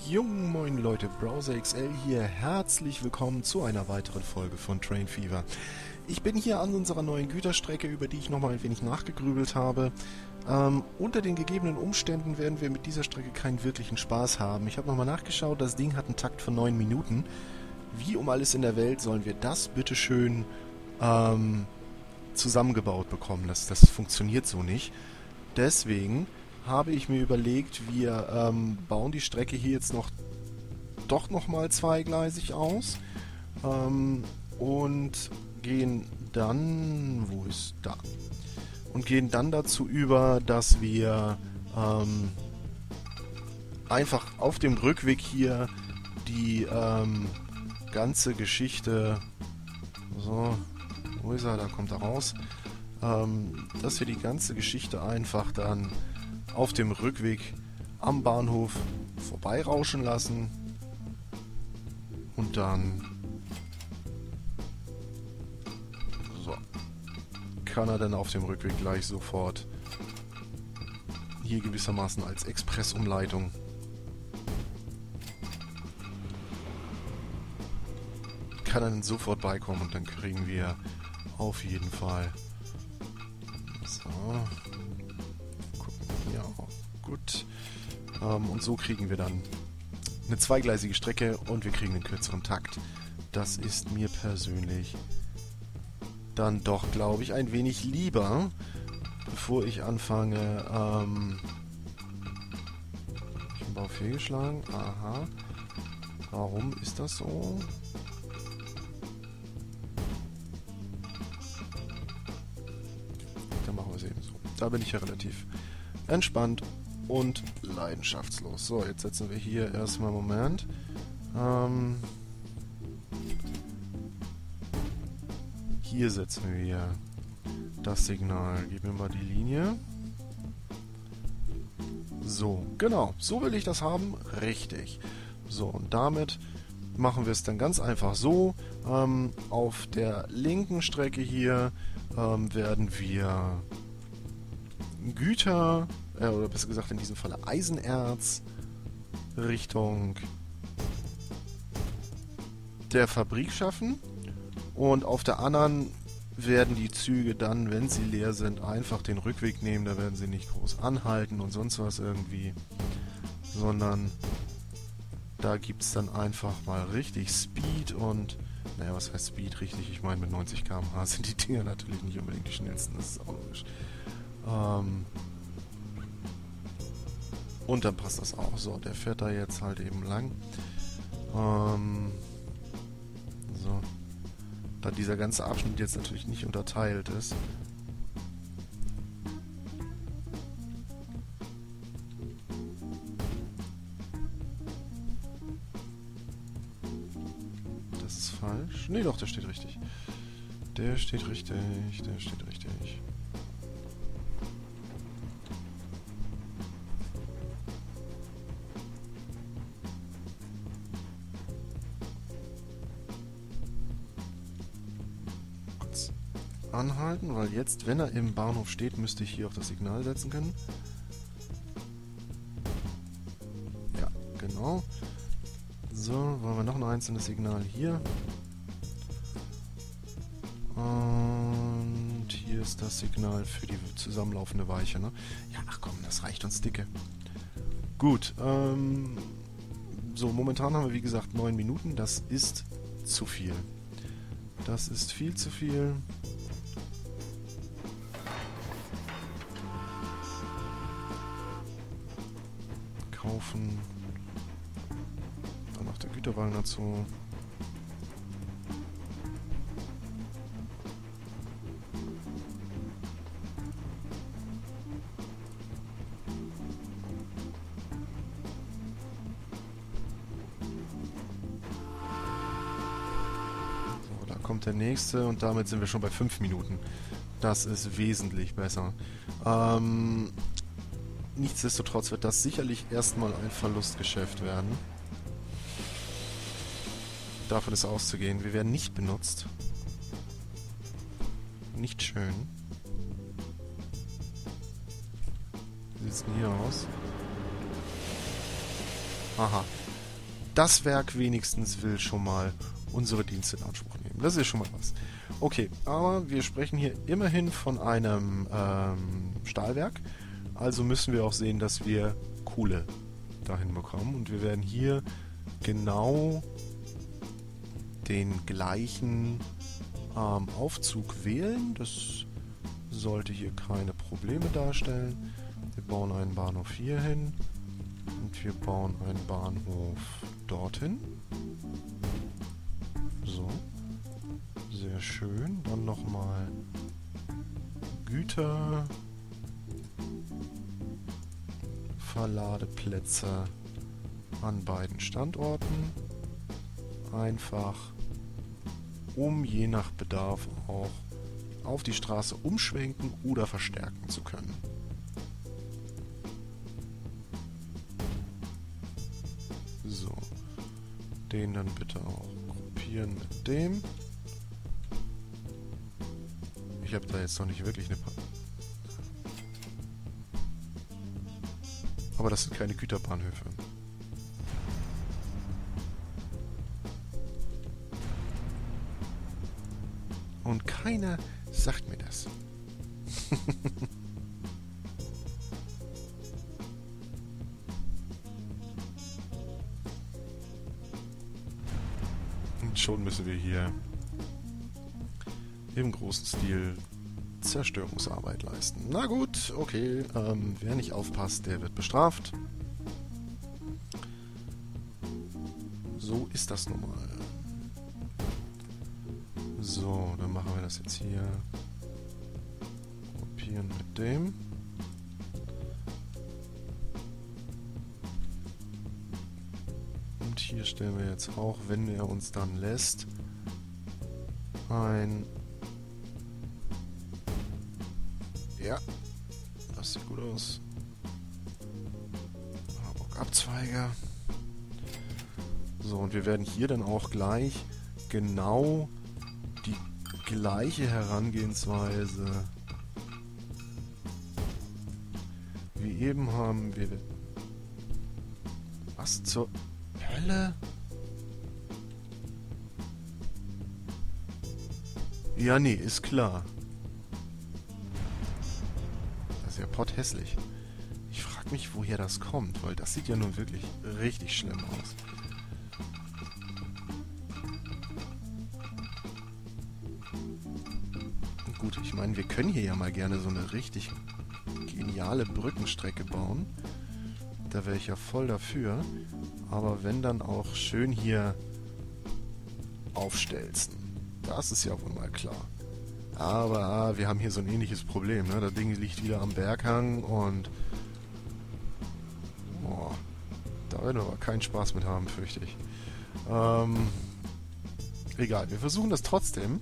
Jungen Moin Leute, Browser XL hier, herzlich willkommen zu einer weiteren Folge von Train Fever. Ich bin hier an unserer neuen Güterstrecke, über die ich nochmal ein wenig nachgegrübelt habe. Unter den gegebenen Umständen werden wir mit dieser Strecke keinen wirklichen Spaß haben. Ich habe nochmal nachgeschaut, das Ding hat einen Takt von 9 Minuten. Wie um alles in der Welt sollen wir das bitteschön zusammengebaut bekommen? Das funktioniert so nicht. Deswegen habe ich mir überlegt, wir bauen die Strecke hier jetzt doch nochmal zweigleisig aus und gehen dann, wo ist da? Und gehen dann dazu über, dass wir einfach auf dem Rückweg hier die ganze Geschichte, so, wo ist er? Da kommt er raus, dass wir die ganze Geschichte einfach dann auf dem Rückweg am Bahnhof vorbeirauschen lassen und dann kann er dann auf dem Rückweg gleich sofort hier gewissermaßen als Expressumleitung kann er dann sofort beikommen und dann kriegen wir auf jeden Fall ja, gut. Und so kriegen wir dann eine zweigleisige Strecke und wir kriegen einen kürzeren Takt. Das ist mir persönlich dann doch, glaube ich, ein wenig lieber, bevor ich anfange. Ich habe Bau fehlgeschlagen. Aha. Warum ist das so? Dann machen wir es eben so. Da bin ich ja relativ entspannt und leidenschaftslos. So, jetzt setzen wir hier erstmal, Moment. Hier setzen wir das Signal. Geben wir mal die Linie. So, genau. So will ich das haben. Richtig. So, und damit machen wir es dann ganz einfach so. Auf der linken Strecke hier werden wir Güter, oder besser gesagt in diesem Falle Eisenerz, Richtung der Fabrik schaffen. Und auf der anderen werden die Züge dann, wenn sie leer sind, einfach den Rückweg nehmen. Da werden sie nicht groß anhalten und sonst was irgendwie, sondern da gibt es dann einfach mal richtig Speed und, naja, was heißt Speed richtig? Ich meine, mit 90 km/h sind die Dinger natürlich nicht unbedingt die schnellsten, das ist auch logisch. Und dann passt das auch. So, der fährt da jetzt halt eben lang. So. Da dieser ganze Abschnitt jetzt natürlich nicht unterteilt ist. Das ist falsch. Nee, doch, der steht richtig. Der steht richtig. Der steht richtig. Anhalten, weil jetzt, wenn er im Bahnhof steht, müsste ich hier auf das Signal setzen können. Ja, genau. So, wollen wir noch ein einzelnes Signal hier. Und hier ist das Signal für die zusammenlaufende Weiche, ne? Ja, ach komm, das reicht uns dicke. Gut, so, momentan haben wir wie gesagt 9 Minuten. Das ist zu viel. Das ist viel zu viel. Kaufen. Dann noch der Güterwagen dazu. So, da kommt der nächste und damit sind wir schon bei 5 Minuten. Das ist wesentlich besser. Nichtsdestotrotz wird das sicherlich erstmal ein Verlustgeschäft werden. Davon ist auszugehen. Wir werden nicht benutzt. Nicht schön. Wie sieht es denn hier aus? Aha. das Werk wenigstens will schon mal unsere Dienste in Anspruch nehmen. Das ist schon mal was. Okay, aber wir sprechen hier immerhin von einem Stahlwerk. Also müssen wir auch sehen, dass wir Kohle dahin bekommen. Und wir werden hier genau den gleichen Aufzug wählen. Das sollte hier keine Probleme darstellen. Wir bauen einen Bahnhof hier hin und wir bauen einen Bahnhof dorthin. So, sehr schön. Dann nochmal Güter, Verladeplätze an beiden Standorten. Einfach, um je nach Bedarf auch auf die Straße umschwenken oder verstärken zu können. So, den dann bitte auch gruppieren mit dem. Ich habe da jetzt noch nicht wirklich eine... Aber das sind keine Güterbahnhöfe. Und keiner sagt mir das. Und schon müssen wir hier im großen Stil Zerstörungsarbeit leisten. Na gut, okay. Wer nicht aufpasst, der wird bestraft. So ist das nun mal. So, dann machen wir das jetzt hier. Kopieren mit dem. Und hier stellen wir jetzt auch, wenn er uns dann lässt, ein... Ja, das sieht gut aus. Harburg-Abzweiger. So, und wir werden hier dann auch gleich genau die gleiche Herangehensweise wie eben haben. Wir... Was zur Hölle? Ja, nee, ist klar. Das ist ja potthässlich. Ich frage mich, woher das kommt, weil das sieht ja nun wirklich richtig schlimm aus. Gut, ich meine, wir können hier ja mal gerne so eine richtig geniale Brückenstrecke bauen. Da wäre ich ja voll dafür. Aber wenn dann auch schön hier aufstelzen. Das ist ja wohl mal klar. Aber wir haben hier so ein ähnliches Problem. Ne? Das Ding liegt wieder am Berghang und... Boah, da werden wir aber keinen Spaß mit haben, fürchte ich. Egal, wir versuchen das trotzdem.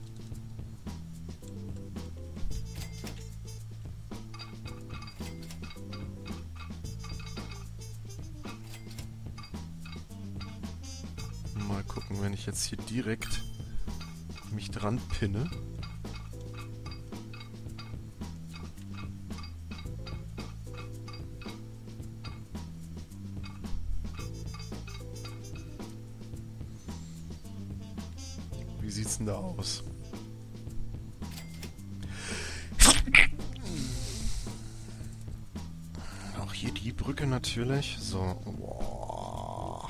Mal gucken, wenn ich jetzt hier direkt mich dran pinne. Wie sieht's denn da aus? Auch hier die Brücke natürlich. So. Boah.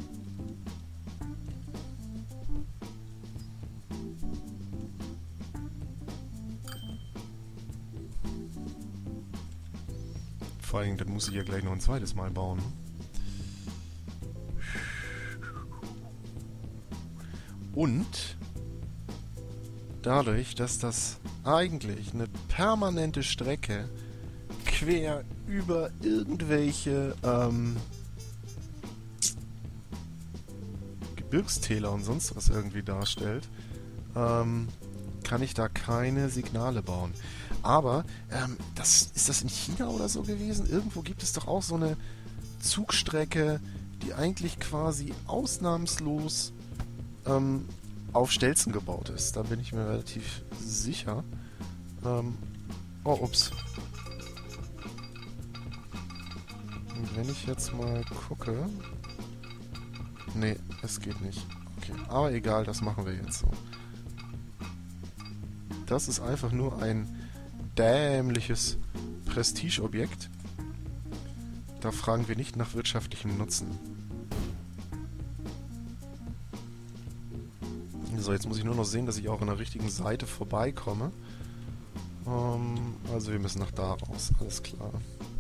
Vor allem, das muss ich ja gleich noch ein zweites Mal bauen. Und dadurch, dass das eigentlich eine permanente Strecke quer über irgendwelche Gebirgstäler und sonst was irgendwie darstellt, kann ich da keine Signale bauen. Aber, ist das in China oder so gewesen? Irgendwo gibt es doch auch so eine Zugstrecke, die eigentlich quasi ausnahmslos auf Stelzen gebaut ist. Da bin ich mir relativ sicher. Oh, ups. Und wenn ich jetzt mal gucke... Nee, es geht nicht. Okay, aber egal, das machen wir jetzt so. Das ist einfach nur ein dämliches Prestigeobjekt. Da fragen wir nicht nach wirtschaftlichem Nutzen. So, jetzt muss ich nur noch sehen, dass ich auch an der richtigen Seite vorbeikomme. Also wir müssen nach da raus, alles klar.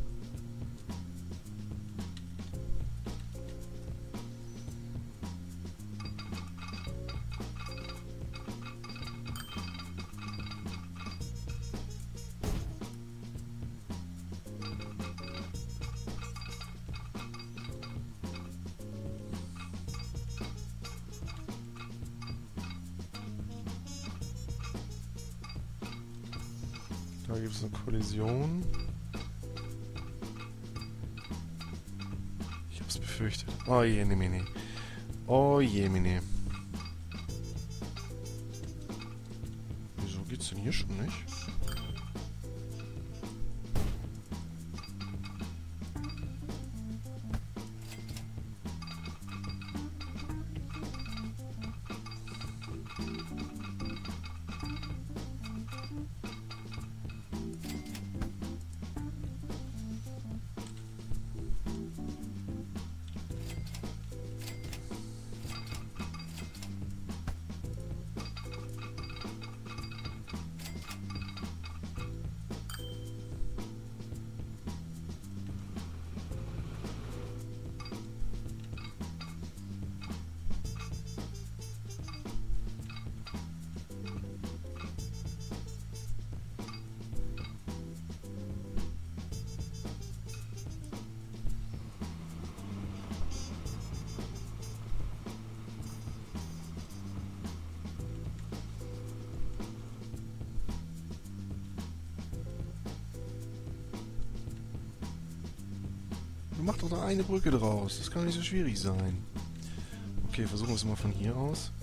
Da gibt es eine Kollision. Ich hab's befürchtet. Oh je, ne. Oh je, ne. Wieso geht's denn hier schon nicht? Mach doch da eine Brücke draus. Das kann nicht so schwierig sein. Okay, versuchen wir es mal von hier aus.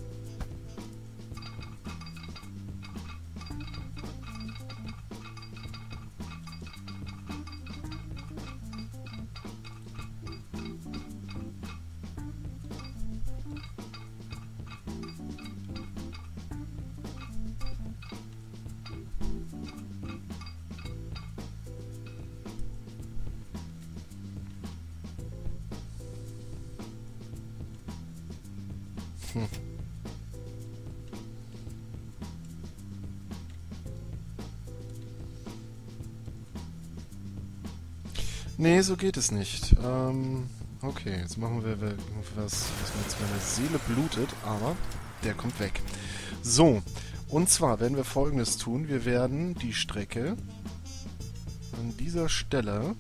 Nee, so geht es nicht. Okay, jetzt machen wir was mir jetzt meine Seele blutet, aber der kommt weg. So, und zwar werden wir Folgendes tun. Wir werden die Strecke an dieser Stelle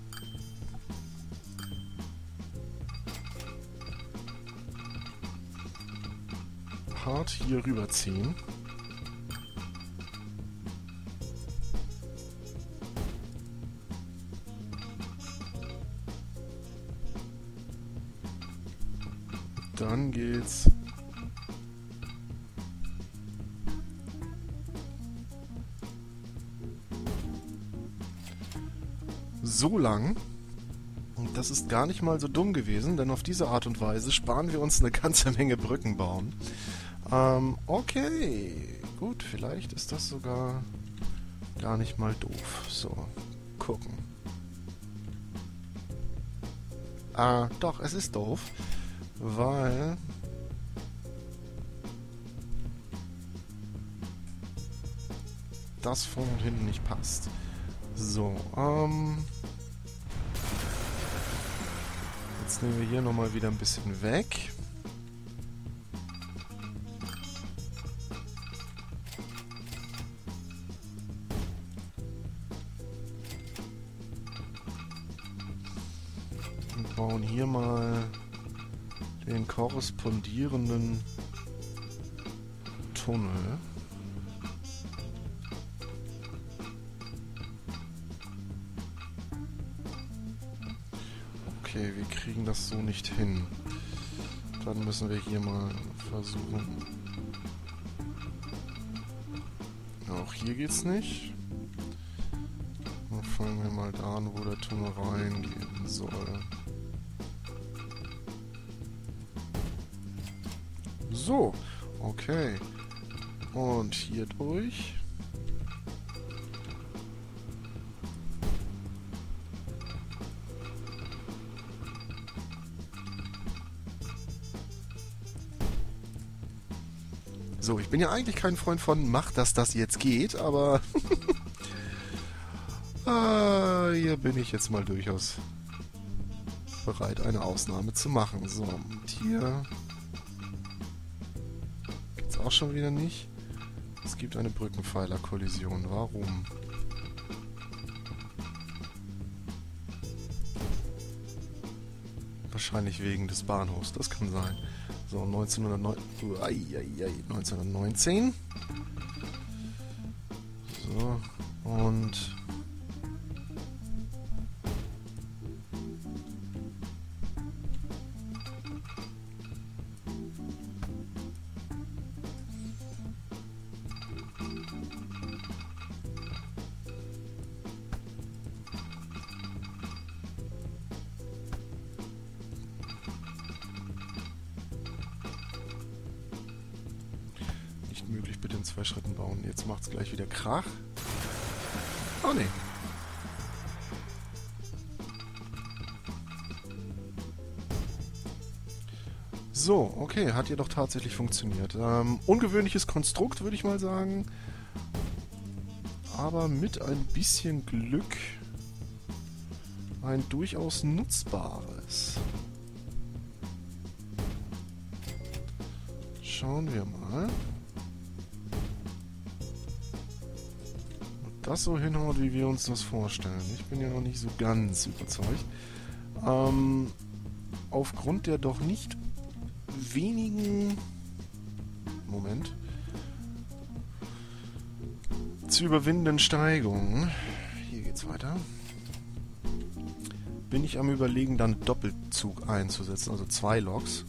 hart hier rüberziehen. Dann geht's so lang. Und das ist gar nicht mal so dumm gewesen, denn auf diese Art und Weise sparen wir uns eine ganze Menge Brücken bauen. Okay, gut, vielleicht ist das sogar gar nicht mal doof. So, gucken. Doch, es ist doof, weil das vorne und hinten nicht passt. So, jetzt nehmen wir hier nochmal wieder ein bisschen weg. Und bauen hier mal den korrespondierenden Tunnel. Okay, wir kriegen das so nicht hin. Dann müssen wir hier mal versuchen. Auch hier geht's nicht. Dann fangen wir mal da an, wo der Tunnel reingehen soll. So, okay. Und hier durch. So, ich bin ja eigentlich kein Freund von mach, dass das jetzt geht, aber hier bin ich jetzt mal durchaus bereit, eine Ausnahme zu machen. So, und hier geht's auch schon wieder nicht. Es gibt eine Brückenpfeiler-Kollision. Warum? Wahrscheinlich wegen des Bahnhofs, das kann sein. So, 1919. So, und möglich, bitte in 2 Schritten bauen. Jetzt macht's gleich wieder Krach. Oh ne. So, okay, hat jedoch tatsächlich funktioniert. Ungewöhnliches Konstrukt, würde ich mal sagen. Aber mit ein bisschen Glück ein durchaus nutzbares. Schauen wir mal. Das so hinhaut, wie wir uns das vorstellen. Ich bin ja noch nicht so ganz überzeugt. Aufgrund der doch nicht wenigen zu überwindenden Steigungen, hier geht's weiter, bin ich am Überlegen, dann Doppelzug einzusetzen, also 2 Loks.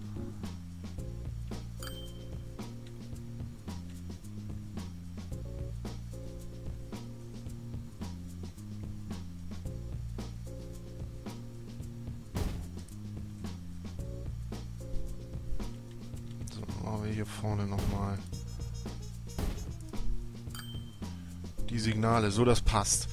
Hier vorne nochmal die Signale, so das passt.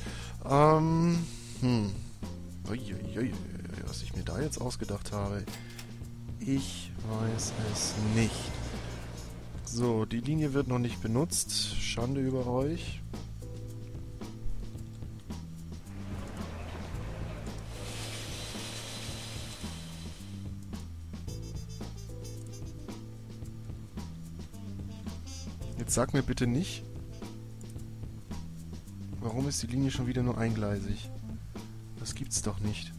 Was ich mir da jetzt ausgedacht habe, ich weiß es nicht. So, die Linie wird noch nicht benutzt. Schande über euch. Jetzt sag mir bitte nicht, warum ist die Linie schon wieder nur eingleisig? Das gibt's doch nicht.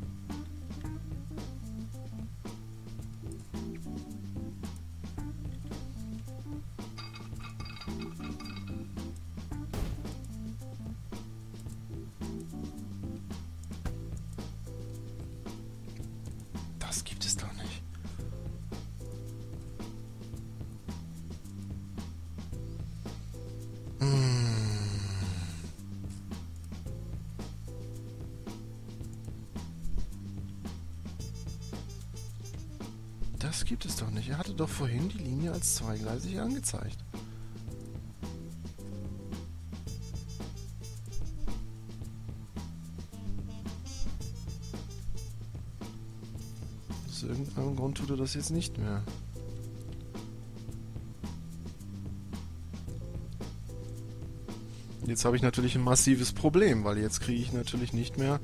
Das gibt es doch nicht. Das gibt es doch nicht. Er hatte doch vorhin die Linie als zweigleisig angezeigt. Aus irgendeinem Grund tut er das jetzt nicht mehr. Jetzt habe ich natürlich ein massives Problem, weil jetzt kriege ich natürlich nicht mehr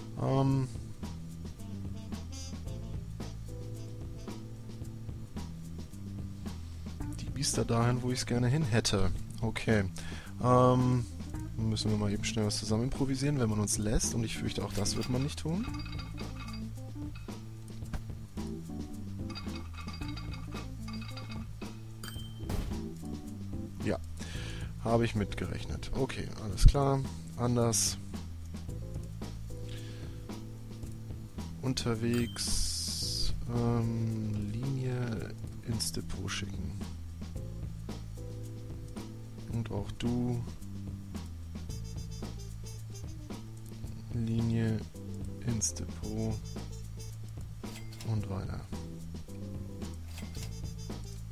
die Biester dahin, wo ich es gerne hin hätte. Okay. Müssen wir mal eben schnell was zusammen improvisieren, wenn man uns lässt. Und ich fürchte, auch das wird man nicht tun. Ja. Habe ich mitgerechnet. Okay, alles klar. Anders. Unterwegs. Linie ins Depot schicken. Und auch du. Linie ins Depot. Und weiter.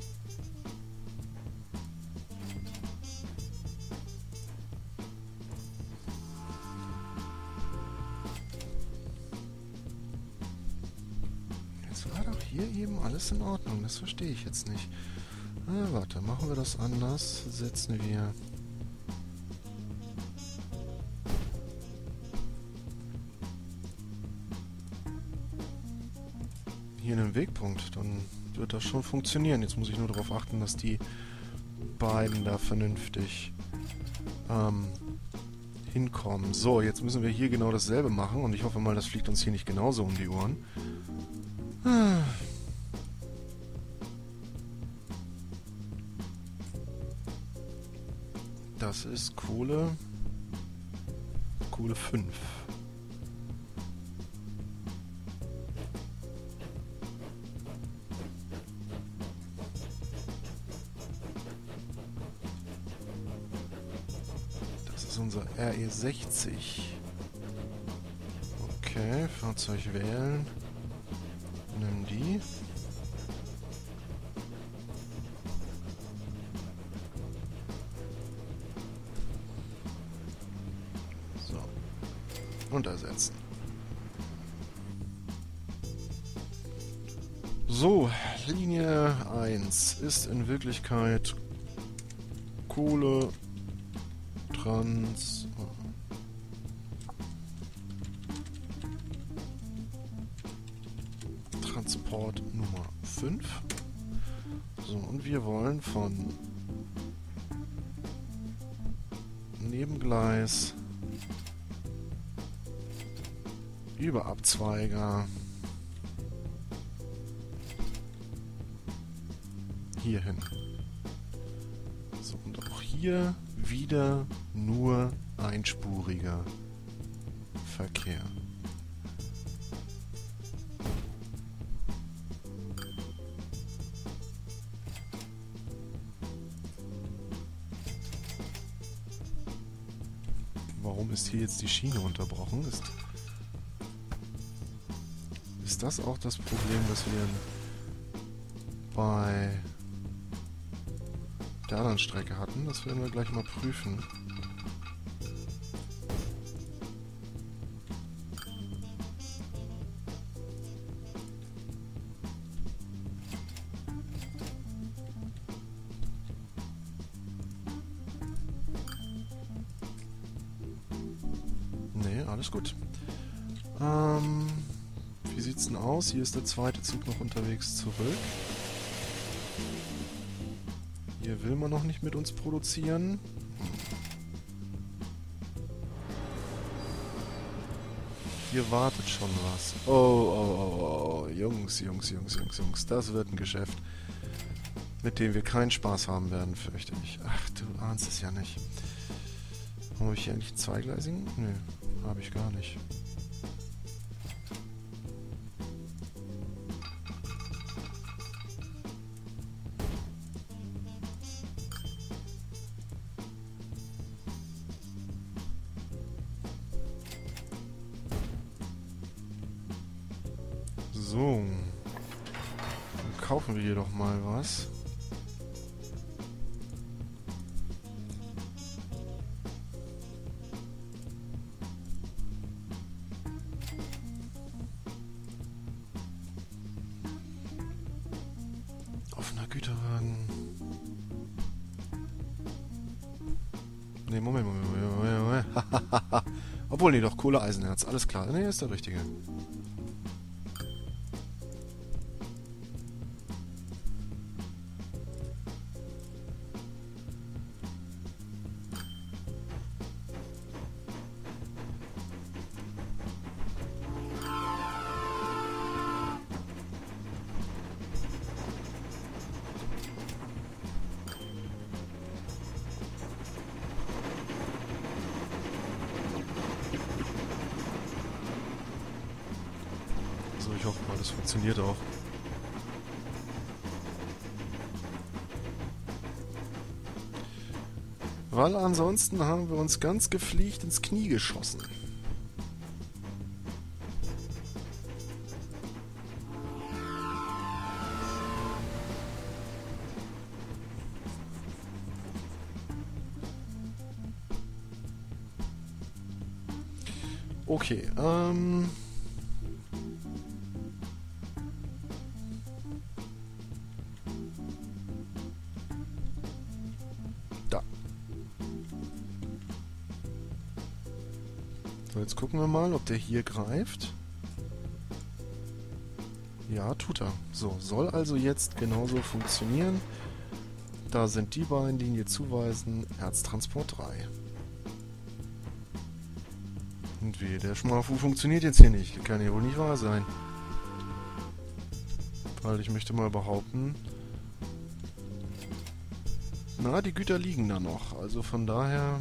hier eben alles in Ordnung? Das verstehe ich jetzt nicht. Warte, machen wir das anders. Setzen wir... hier einen Wegpunkt. Dann wird das schon funktionieren. Jetzt muss ich nur darauf achten, dass die beiden da vernünftig hinkommen. So, jetzt müssen wir hier genau dasselbe machen. Und ich hoffe mal, das fliegt uns hier nicht genauso um die Ohren. Das ist Kohle 5. Das ist unser RE60. Okay, Fahrzeug wählen. Nimm die. Und ersetzen. So, Linie 1 ist in Wirklichkeit Kohle Transport Nummer 5. So, und wir wollen von Nebengleis über Abzweiger hier hin. So, und auch hier wieder nur einspuriger Verkehr. Warum ist hier jetzt die Schiene unterbrochen? Ist das auch das Problem, das wir bei der anderen Strecke hatten? Das werden wir gleich mal prüfen. Nee, alles gut. Wie sieht's denn aus? Hier ist der zweite Zug noch unterwegs zurück. Hier will man noch nicht mit uns produzieren. Hier wartet schon was. Oh. Jungs. Das wird ein Geschäft, mit dem wir keinen Spaß haben werden, fürchte ich. Ach, du ahnst es ja nicht. Habe ich hier eigentlich einen zweigleisigen? Nö, habe ich gar nicht. So, dann kaufen wir hier doch mal was. Offener Güterwagen. Ne, Moment. Obwohl, nee, doch, Kohle, Eisenerz, alles klar. Ne, ist der richtige. Ich hoffe mal, das funktioniert auch. Weil ansonsten haben wir uns ganz gepflegt ins Knie geschossen. Okay, jetzt gucken wir mal, ob der hier greift. Ja, tut er. So, soll also jetzt genauso funktionieren. Da sind die beiden, die ihn hier zuweisen. Erztransport 3. Und wehe, der Schmafu funktioniert jetzt hier nicht. Das kann ja wohl nicht wahr sein. Weil ich möchte mal behaupten... Na, die Güter liegen da noch. Also von daher...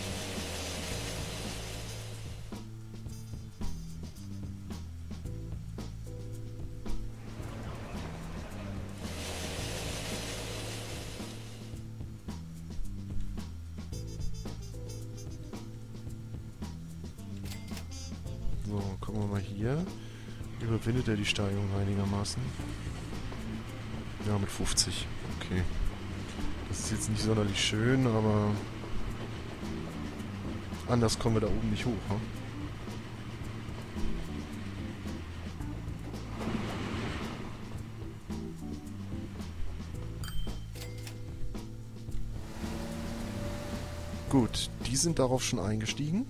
So, gucken wir mal hier. Überwindet er die Steigung einigermaßen? Ja, mit 50. Okay. Das ist jetzt nicht sonderlich schön, aber... anders kommen wir da oben nicht hoch, hm? Gut, die sind darauf schon eingestiegen.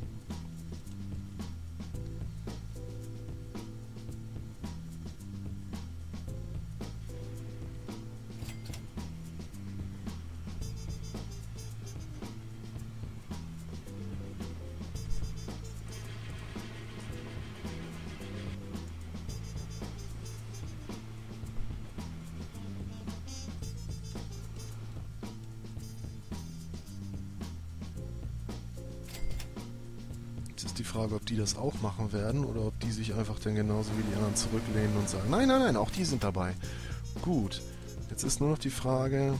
Ist die Frage, ob die das auch machen werden oder ob die sich einfach dann genauso wie die anderen zurücklehnen und sagen, nein, nein, nein, auch die sind dabei. Gut, jetzt ist nur noch die Frage,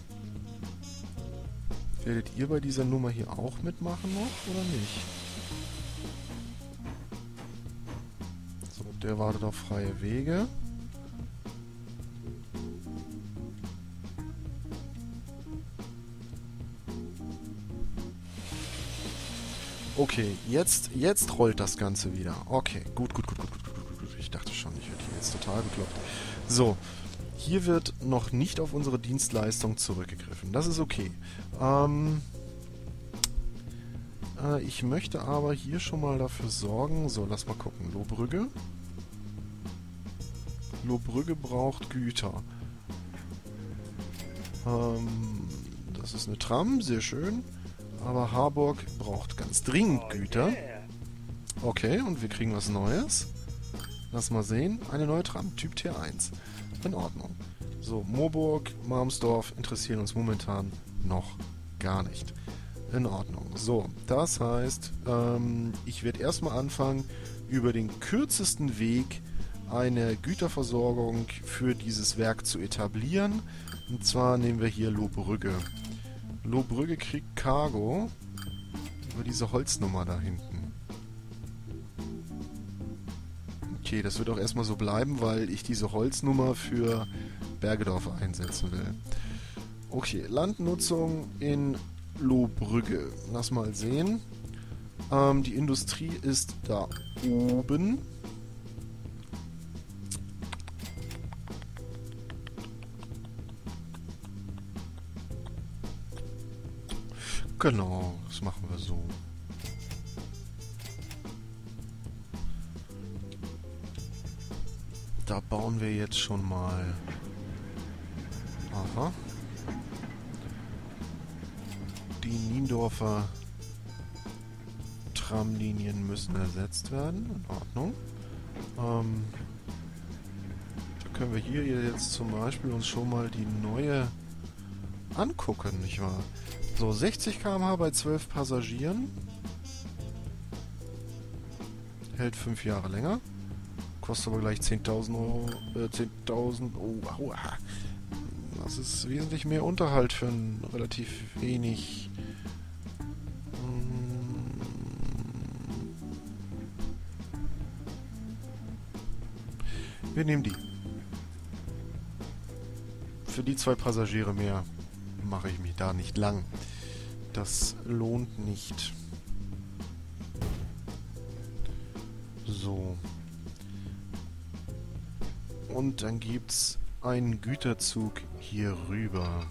werdet ihr bei dieser Nummer hier auch mitmachen noch oder nicht? So, der wartet auf freie Wege. Okay, jetzt rollt das Ganze wieder. Okay, gut. Ich dachte schon, ich werde hier jetzt total bekloppt. So, hier wird noch nicht auf unsere Dienstleistung zurückgegriffen. Das ist okay. Ich möchte aber hier schon mal dafür sorgen... So, lass mal gucken. Lohbrügge. Lohbrügge braucht Güter. Das ist eine Tram, sehr schön. Aber Harburg braucht ganz dringend Güter. Okay, und wir kriegen was Neues. Lass mal sehen. Eine neue Tram, Typ T1. In Ordnung. So, Moorburg, Malmsdorf interessieren uns momentan noch gar nicht. In Ordnung. So, das heißt, ich werde erstmal anfangen, über den kürzesten Weg eine Güterversorgung für dieses Werk zu etablieren. Und zwar nehmen wir hier Lohbrügge. Lohbrügge kriegt Cargo über diese Holznummer da hinten. Okay, das wird auch erstmal so bleiben, weil ich diese Holznummer für Bergedorf einsetzen will. Okay, Landnutzung in Lohbrügge. Lass mal sehen. Die Industrie ist da oben. Genau, das machen wir so. Da bauen wir jetzt schon mal... Aha. Die Niendorfer Tramlinien müssen ersetzt werden. In Ordnung. Da können wir hier jetzt zum Beispiel uns schon mal die neue angucken, nicht wahr? So, 60 km/h bei 12 Passagieren. Hält 5 Jahre länger. Kostet aber gleich 10.000 Euro. 10.000... Oh, aua. Das ist wesentlich mehr Unterhalt für ein relativ wenig... Wir nehmen die. Für die 2 Passagiere mehr mache ich mich da nicht lang. Das lohnt nicht. So. Und dann gibt's einen Güterzug hier rüber.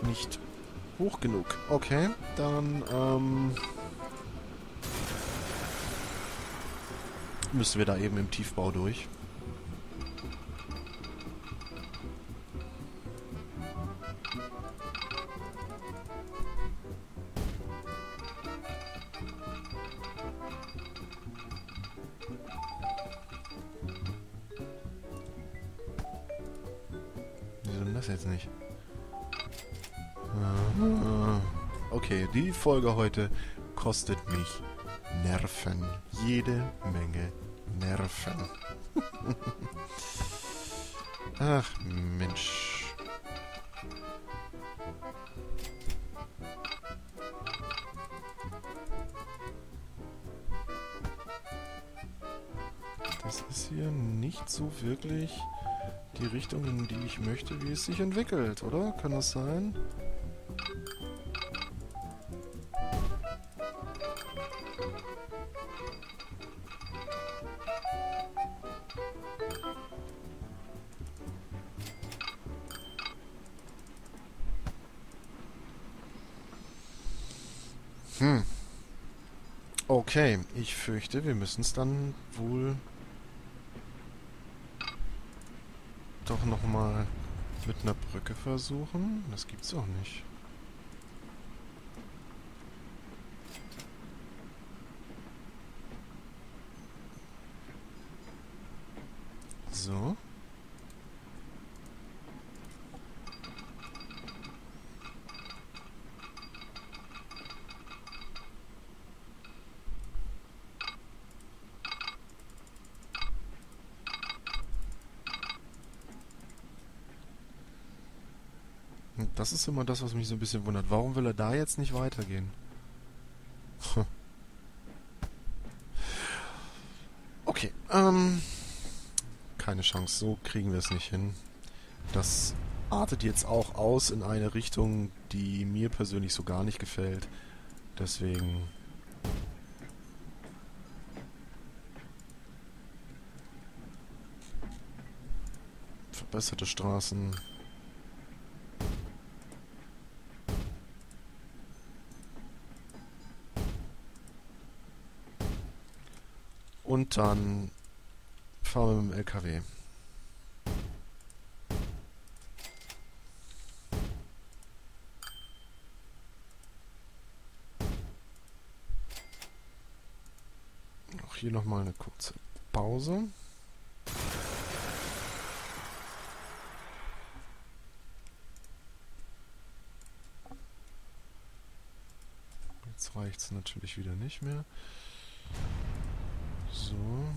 nicht hoch genug. Okay, dann müssen wir da eben im Tiefbau durch. Wieso denn das jetzt nicht? Okay, die Folge heute kostet mich Nerven. Jede Menge Nerven. Ach, Mensch. Das ist hier nicht so wirklich die Richtung, in die ich möchte, wie es sich entwickelt, oder? Kann das sein? Okay, ich fürchte, wir müssen es dann wohl doch nochmal mit einer Brücke versuchen. Das gibt's doch nicht. So. Und das ist immer das, was mich so ein bisschen wundert. Warum will er da jetzt nicht weitergehen? Okay, keine Chance. So kriegen wir es nicht hin. Das artet jetzt auch aus in eine Richtung, die mir persönlich so gar nicht gefällt. Deswegen... Verbesserte Straßen. Und dann fahren wir mit dem LKW. Auch hier nochmal eine kurze Pause. Jetzt reicht es natürlich wieder nicht mehr. So.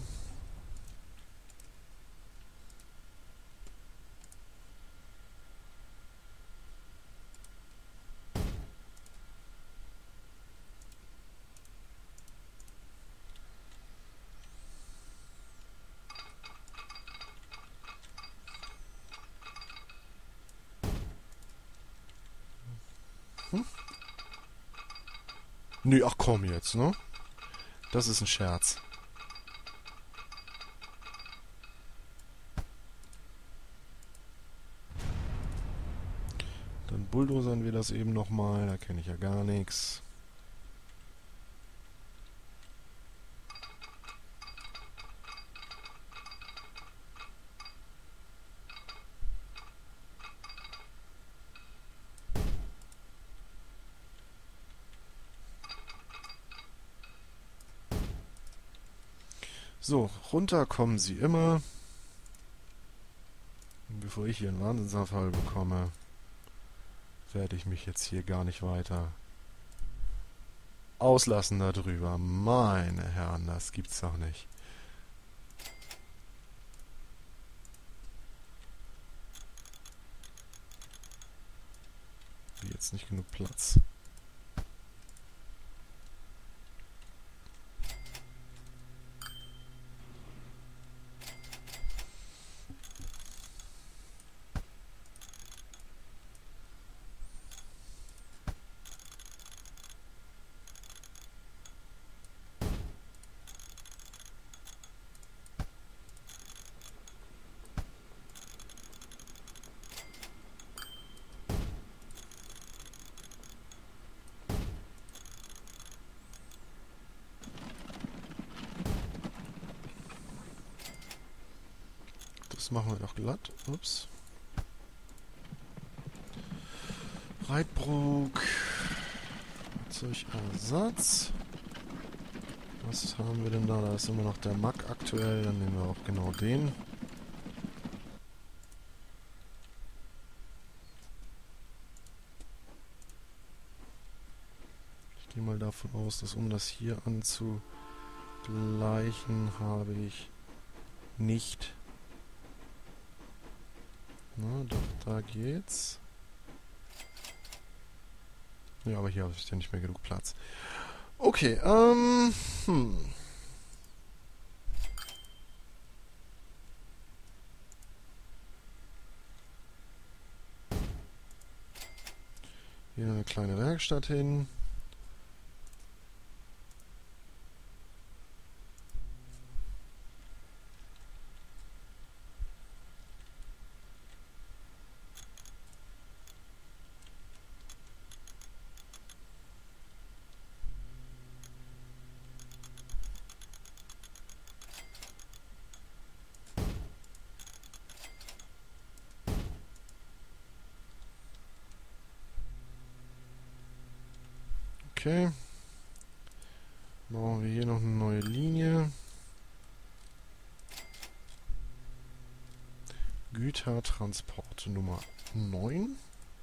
Nee, ach komm jetzt, ne? Das ist ein Scherz. Dann bulldozern wir das eben nochmal, da kenne ich ja gar nichts. So, runter kommen sie immer. Und bevor ich hier einen Wahnsinnsanfall bekomme, werde ich mich jetzt hier gar nicht weiter auslassen darüber. Meine Herren, das gibt's doch nicht. Jetzt nicht genug Platz. Das machen wir doch glatt. Ups. Reitbrook. Fahrzeugersatz. Was haben wir denn da? Da ist immer noch der Mack aktuell. Dann nehmen wir auch genau den. Ich gehe mal davon aus, dass um das hier anzugleichen, habe ich nicht. Na, doch, da geht's. Ja, aber hier habe ich ja nicht mehr genug Platz. Okay, Hier eine kleine Werkstatt hin. Okay. Brauchen wir hier noch eine neue Linie. Gütertransport Nummer 9.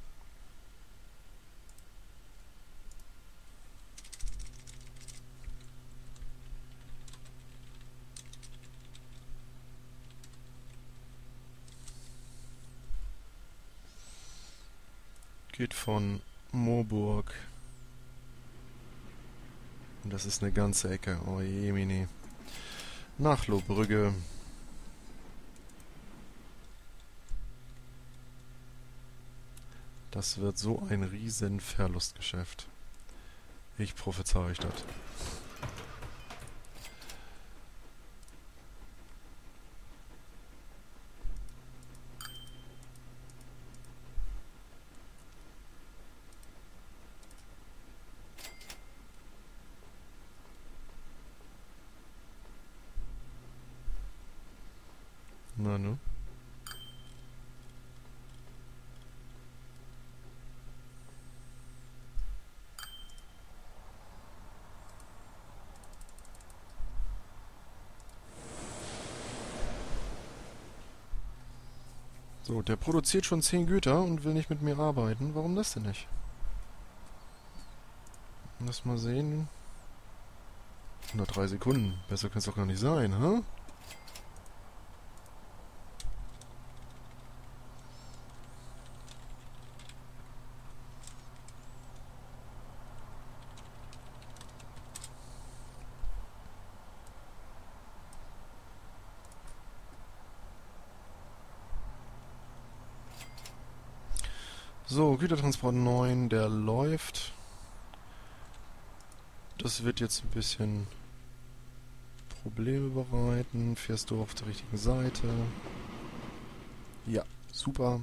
Geht von Moorburg. Und das ist eine ganze Ecke. Oh je, Mini. Nach Lohbrügge. Das wird so ein riesen Verlustgeschäft. Ich prophezei euch das. Na ne? So, der produziert schon 10 Güter und will nicht mit mir arbeiten. Warum das denn nicht? Lass mal sehen. 103 Sekunden. Besser kann es doch gar nicht sein, hä? So, Gütertransport 9, der läuft. Das wird jetzt ein bisschen Probleme bereiten. Fährst du auf der richtigen Seite? Ja, super.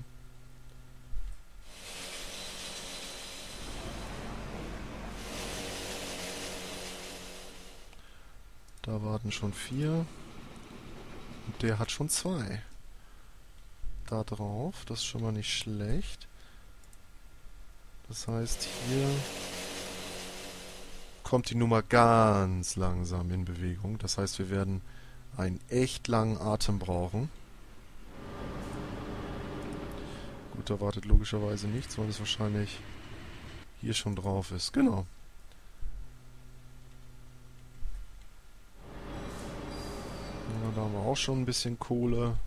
Da warten schon 4. Und der hat schon 2. Da drauf, das ist schon mal nicht schlecht. Das heißt, hier kommt die Nummer ganz langsam in Bewegung. Das heißt, wir werden einen echt langen Atem brauchen. Gut, da wartet logischerweise nichts, weil es wahrscheinlich hier schon drauf ist. Genau. Ja, da haben wir auch schon ein bisschen Kohle.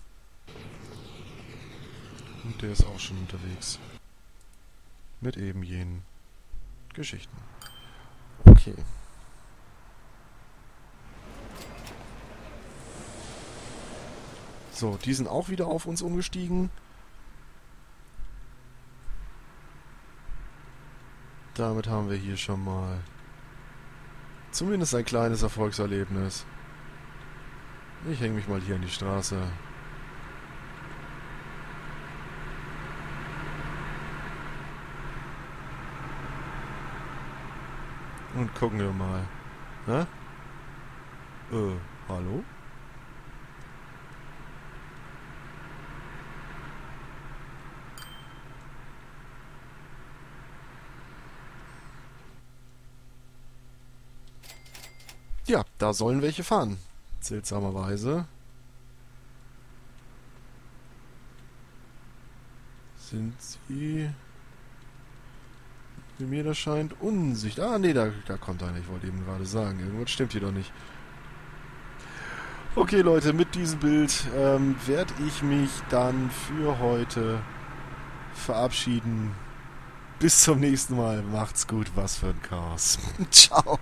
Und der ist auch schon unterwegs. Mit eben jenen Geschichten. Okay. So, die sind auch wieder auf uns umgestiegen. Damit haben wir hier schon mal zumindest ein kleines Erfolgserlebnis. Ich hänge mich mal hier an die Straße. Und gucken wir mal. Hä? Hallo? Ja, da sollen welche fahren. Seltsamerweise sind sie, wie mir das scheint, unsichtbar. Ah, nee, da kommt einer. Ich wollte eben gerade sagen, irgendwas stimmt hier doch nicht. Okay, Leute, mit diesem Bild werde ich mich dann für heute verabschieden. Bis zum nächsten Mal. Macht's gut, was für ein Chaos. Ciao.